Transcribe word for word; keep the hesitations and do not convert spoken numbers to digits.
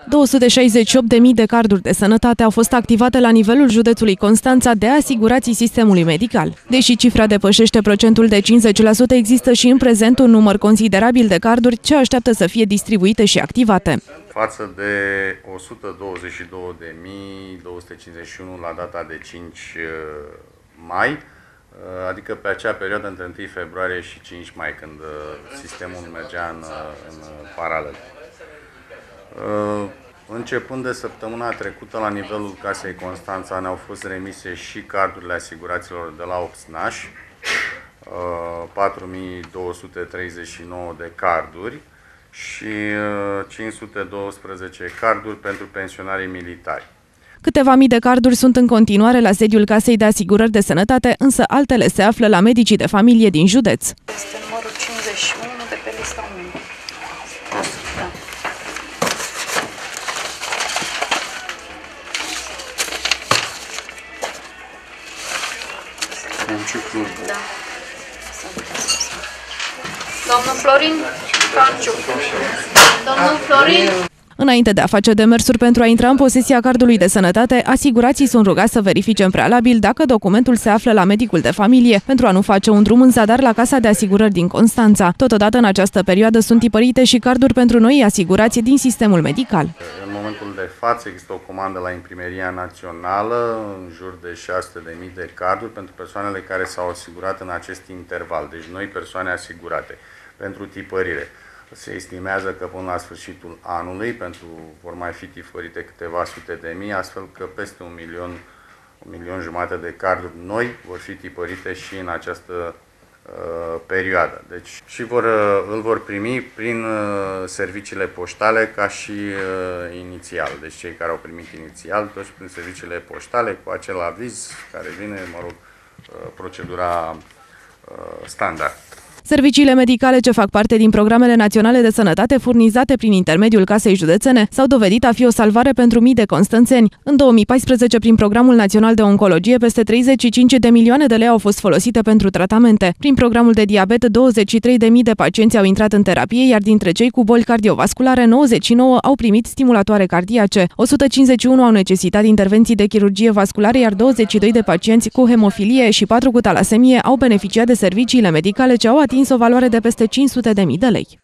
două sute șaizeci și opt de mii de carduri de sănătate au fost activate la nivelul județului Constanța de asigurații sistemului medical. Deși cifra depășește procentul de cincizeci la sută, există și în prezent un număr considerabil de carduri ce așteaptă să fie distribuite și activate. Față de o sută douăzeci și două de mii două sute cincizeci și unu la data de cinci mai, adică pe acea perioadă între întâi februarie și cinci mai, când sistemul mergea în, în paralel. Începând de săptămâna trecută, la nivelul Casei Constanța ne-au fost remise și cardurile asiguraților de la Oxnaș, patru mii două sute treizeci și nouă de carduri și cinci sute doisprezece carduri pentru pensionarii militari. Câteva mii de carduri sunt în continuare la sediul Casei de Asigurări de Sănătate, însă altele se află la medicii de familie din județ. Este numărul cincizeci și unu de pe lista unu. Da. Da. Domnul Florin Canciu. Domnul Florin. Înainte de a face demersuri pentru a intra în posesia cardului de sănătate, asigurații sunt rugați să verifice în prealabil dacă documentul se află la medicul de familie, pentru a nu face un drum în zadar la Casa de Asigurări din Constanța. Totodată, în această perioadă sunt tipărite și carduri pentru noi asigurații din sistemul medical. În momentul de față există o comandă la Imprimeria Națională, în jur de șase sute de mii de carduri pentru persoanele care s-au asigurat în acest interval, deci noi persoane asigurate, pentru tipărire. Se estimează că până la sfârșitul anului pentru, vor mai fi tipărite câteva sute de mii, astfel că peste un milion, un milion jumate de carduri noi vor fi tipărite și în această uh, perioadă. Deci și vor, îl vor primi prin uh, serviciile poștale ca și uh, inițial. Deci cei care au primit inițial, toți prin serviciile poștale cu acel aviz care vine, mă rog, uh, procedura uh, standard. Serviciile medicale ce fac parte din programele naționale de sănătate furnizate prin intermediul Casei Județene s-au dovedit a fi o salvare pentru mii de constanțeni. În două mii paisprezece, prin Programul Național de Oncologie, peste treizeci și cinci de milioane de lei au fost folosite pentru tratamente. Prin programul de diabet, douăzeci și trei de mii de pacienți au intrat în terapie, iar dintre cei cu boli cardiovasculare, nouăzeci și nouă au primit stimulatoare cardiace. o sută cincizeci și unu au necesitat intervenții de chirurgie vasculară, iar douăzeci și doi de pacienți cu hemofilie și patru cu talasemie au beneficiat de serviciile medicale ce au atins o valoare de peste cinci sute de mii de lei.